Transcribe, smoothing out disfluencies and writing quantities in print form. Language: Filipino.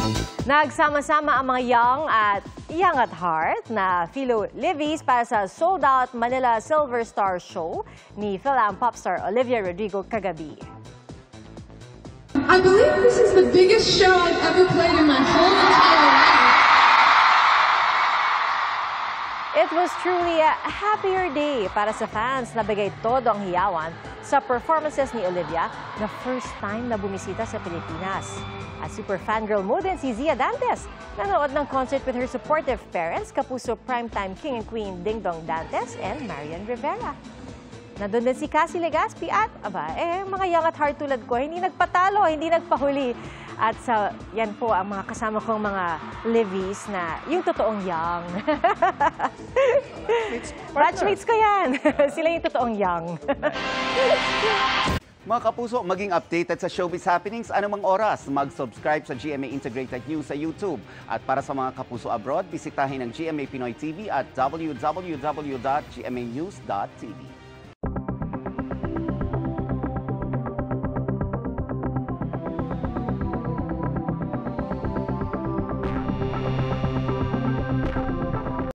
Nagsama-sama ang mga young at heart na Philo Livies para sa sold-out Manila Silver Star Show ni Philam popstar Olivia Rodrigo kagabi. I believe this is the biggest show I've ever played in my whole entire life. It was truly a happier day para sa fans na bigay todo ang hiyawan sa performances ni Olivia na first time na bumisita sa Pilipinas. At super fangirl mo din si Zia Dantes. Nanood ng concert with her supportive parents, kapuso primetime king and queen Ding Dong Dantes and Marian Rivera. Nandun din si Cassie Legaspi at mga young at heart tulad ko, hindi nagpatalo, hindi nagpahuli. At yan po ang mga kasama kong mga Livies na yung totoong young. Batchmates ko yan. Sila yung totoong young. Mga kapuso, maging updated sa showbiz happenings anumang oras. Mag-subscribe sa GMA Integrated News sa YouTube. At para sa mga kapuso abroad, bisitahin ang GMA Pinoy TV at www.gmanews.tv.